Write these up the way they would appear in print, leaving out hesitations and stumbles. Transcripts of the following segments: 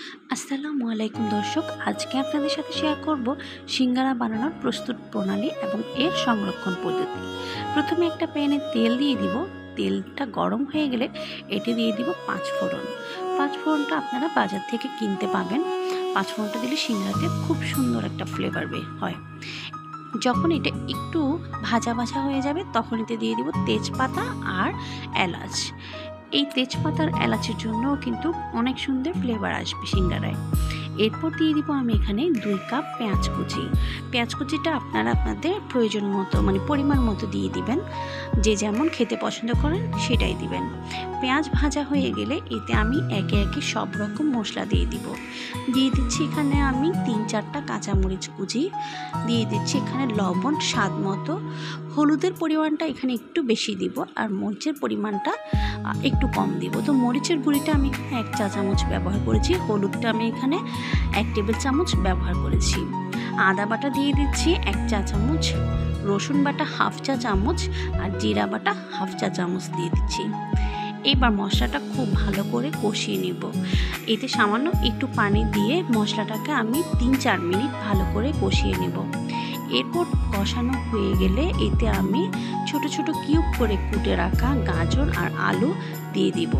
আসসালামু আলাইকুম দর্শক, আজকে আপনাদের সাথে শেয়ার করব সিঙ্গারা বানানোর প্রস্তুত প্রণালী এবং এর সংরক্ষণ পদ্ধতি। প্রথমে একটা প্যানে তেল দিয়ে দিব। তেলটা গরম হয়ে গেলে এতে দিয়ে দিব 5 ফোড়ন। 5 ফোড়নটা আপনারা বাজার থেকে কিনতে পাবেন। 5 ফোড়নটা দিলে সিঙ্গারাতে খুব সুন্দর একটা ফ্লেভার বের হয়। যখন এটা একটু ভাজা ভাজা হয়ে যাবে তখন এতে দিয়ে দিব তেজপাতা আর এলাচ। এই তেজপাতার এলাচের জন্য কিন্তু অনেক সুন্দর ফ্লেভার আসবে সিঙ্গারায়। এরপর দিয়ে দিব আমি এখানে 2 কাপ পেঁয়াজ কুচি। পেঁয়াজ কুচিটা আপনারা আপনাদের প্রয়োজন মতো পরিমাণ মতো দিয়ে দিবেন। যে যেমন খেতে পছন্দ করেন সেটাই দিবেন। পেঁয়াজ ভাজা হয়ে গেলে এতে আমি একে একে সব রকম মশলা দিয়ে দিব। দিয়ে দিচ্ছি এখানে আমি 3-4টা কাঁচামরিচ কুচি, দিয়ে দিচ্ছি এখানে লবণ স্বাদ মতো। হলুদের পরিমাণটা এখানে একটু বেশি দিব আর মরিচের পরিমাণটা একটু কম দিব। তো মরিচের গুঁড়িটা আমি এখানে 1 চা চামচ ব্যবহার করেছি, হলুদটা আমি এখানে 1 টেবিল চামচ ব্যবহার করেছি। আদা বাটা দিয়ে দিচ্ছি 1 চা চামচ, রসুন বাটা 1/2 চা চামচ আর জিরা বাটা 1/2 চা চামচ দিয়ে দিচ্ছি। এবার মশলাটা খুব ভালো করে কষিয়ে নেব। এতে সামান্য একটু পানি দিয়ে মশলাটাকে আমি 3-4 মিনিট ভালো করে কষিয়ে নেব। এরপর কষানো হয়ে গেলে এতে আমি ছোট ছোট কিউব করে কুটে রাখা গাজর আর আলু দিয়ে দিব।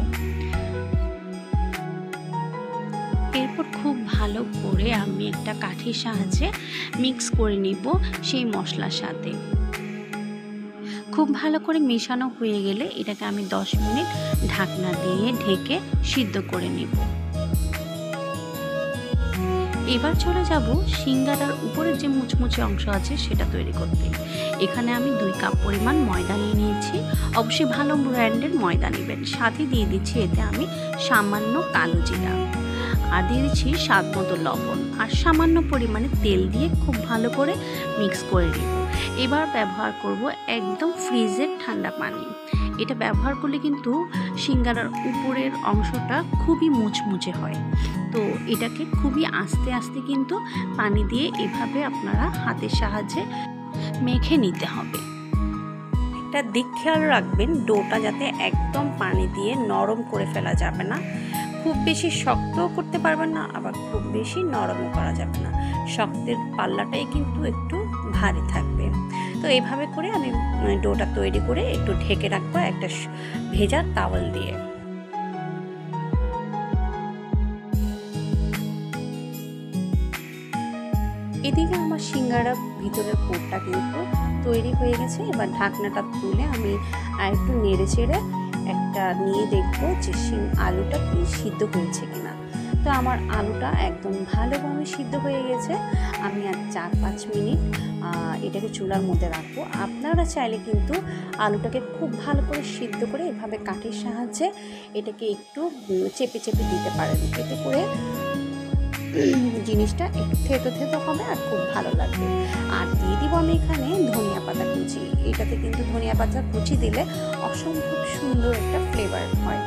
এরপর খুব ভালো করে আমি একটা কাঠির সাহায্যে মিক্স করে নিব সেই মশলার সাথে। খুব ভালো করে মেশানো হয়ে গেলে এটাকে আমি 10 মিনিট ঢাকনা দিয়ে ঢেকে সিদ্ধ করে নেব। এবার চলে যাব সিঙ্গারার উপরে যে মুচমুচে অংশ আছে সেটা তৈরি করতে। এখানে আমি 2 কাপ পরিমাণ ময়দা নিয়ে নিয়েছি। অবশ্যই ভালো ব্র্যান্ডের ময়দা নেবেন। সাথে দিয়ে দিচ্ছি এতে আমি সামান্য কালো জিরা, আর দিয়ে দিচ্ছি স্বাদ মতো লবণ আর সামান্য পরিমাণে তেল দিয়ে খুব ভালো করে মিক্স করে নেব। এবার ব্যবহার করব একদম ফ্রিজের ঠান্ডা পানি। এটা ব্যবহার করলে কিন্তু সিঙ্গারার উপরের অংশটা খুবই মুচমুচে হয়। তো এটাকে খুবই আস্তে আস্তে কিন্তু পানি দিয়ে এভাবে আপনারা হাতের সাহায্যে মেখে নিতে হবে। একটা দিক খেয়াল রাখবেন, ডোটা যাতে একদম পানি দিয়ে নরম করে ফেলা যাবে না। খুব বেশি শক্তও করতে পারবেন না, আবার খুব বেশি নরমও করা যাবে না। শক্তের পাল্লাটাই কিন্তু একটু ভারী থাকবে। তো এইভাবে করে আমি ডোটা তৈরি করে একটু ঢেকে রাখবো একটা ভেজা তাওয়াল দিয়ে। এদিকে আমার সিঙ্গারা ভিতরের পুরটা কিন্তু তৈরি হয়ে গেছে। এবার ঢাকনাটা তুলে আমি আর একটু নেড়ে চেড়ে একটা নিয়ে দেখবো যে আলুটা কি সিদ্ধ হয়েছে কিনা। তো আমার আলুটা একদম ভালোভাবে সিদ্ধ হয়ে গেছে। আমি আর 4-5 মিনিট এটাকে চুলার মধ্যে রাখবো। আপনারা চাইলে কিন্তু আলুটাকে খুব ভালো করে সিদ্ধ করে এভাবে কাঠির সাহায্যে এটাকে একটু চেপে চেপে দিতে পারেন। এতে করে জিনিসটা একটু থেতো থেতো হবে আর খুব ভালো লাগবে। আর দিয়ে দিব আমি এখানে ধনিয়া পাতা কুচি। এটাতে কিন্তু ধনিয়া পাতা কুচি দিলে অসম্ভব সুন্দর একটা ফ্লেভার হয়।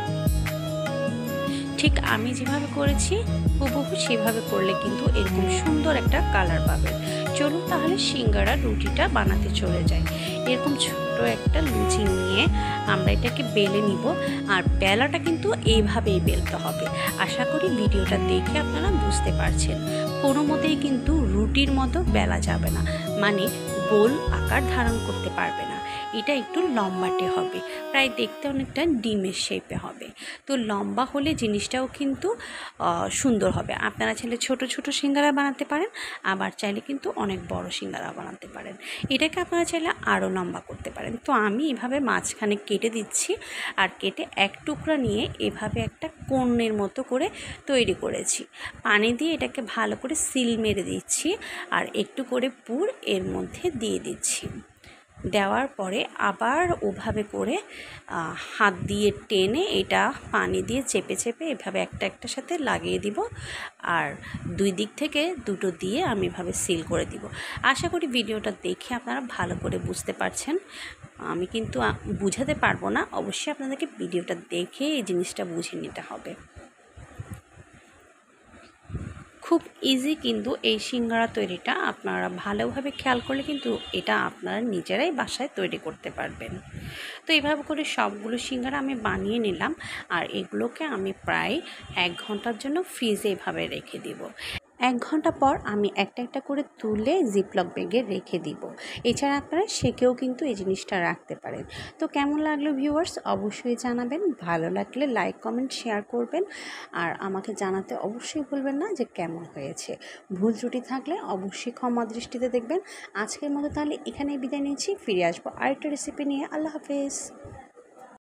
ঠিক আমি যেভাবে করেছি হুবহু সেভাবে করলে কিন্তু এরকম সুন্দর একটা কালার পাবে। চলুন তাহলে সিঙ্গারা রুটিটা বানাতে চলে যাই। এরকম ছোট্ট একটা লুচি নিয়ে আমরা এটাকে বেলে নিব। আর বেলাটা কিন্তু এইভাবেই বেলতে হবে। আশা করি ভিডিওটা দেখে আপনারা বুঝতে পারছেন। কোনো মতেই কিন্তু রুটির মতো বেলা যাবে না, গোল আকার ধারণ করতে পারবে না। এটা একটু লম্বাটে হবে, প্রায় দেখতে অনেকটা ডিমের শেপে হবে। তো লম্বা হলে জিনিসটাও কিন্তু সুন্দর হবে। আপনারা চাইলে ছোট ছোট সিঙ্গারা বানাতে পারেন, আবার চাইলে কিন্তু অনেক বড় সিঙ্গারা বানাতে পারেন। এটাকে আপনারা চাইলে আরও লম্বা করতে পারেন। তো আমি এভাবে মাঝখানে কেটে দিচ্ছি, আর কেটে এক টুকরা নিয়ে এভাবে একটা কোণের মতো করে তৈরি করেছি। পানি দিয়ে এটাকে ভালো করে সিল মেরে দিচ্ছি, আর একটু করে পুর এর মধ্যে দিয়ে দিচ্ছি। দেওয়ার পরে আবার ওভাবে করে হাত দিয়ে টেনে এটা পানি দিয়ে চেপে চেপে এভাবে একটা একটার সাথে লাগিয়ে দিব। আর 2 দিক থেকে দুটো দিয়ে আমি এভাবে সিল করে দিব। আশা করি ভিডিওটা দেখে আপনারা ভালো করে বুঝতে পারছেন। আমি কিন্তু বুঝাতে পারবো না, অবশ্যই আপনাদেরকে ভিডিওটা দেখে এই জিনিসটা বুঝে নিতে হবে। খুব ইজি কিন্তু এই সিঙ্গারা তৈরিটা। আপনারা ভালোভাবে খেয়াল করলে কিন্তু এটা আপনারা নিজেরাই বাসায় তৈরি করতে পারবেন। তো এইভাবে করে সবগুলো সিঙ্গারা আমি বানিয়ে নিলাম, আর এগুলোকে আমি প্রায় 1 ঘন্টার জন্য ফ্রিজে এভাবে রেখে দিব। 1 ঘন্টা পর আমি একটা একটা করে তুলে জিপলক ব্যাগে রেখে দিব। এছাড়া আপনারা সেকেও কিন্তু এই জিনিসটা রাখতে পারেন। তো কেমন লাগলো ভিউয়ার্স অবশ্যই জানাবেন, ভালো লাগলে লাইক কমেন্ট শেয়ার করবেন, আর আমাকে জানাতে অবশ্যই ভুলবেন না যে কেমন হয়েছে। ভুল ত্রুটি থাকলে অবশ্যই ক্ষমা দৃষ্টিতে দেখবেন। আজকের মতো তাহলে এখানেই বিদায় নিচ্ছি, ফিরে আসবো আরেকটা রেসিপি নিয়ে। আল্লাহ হাফেজ।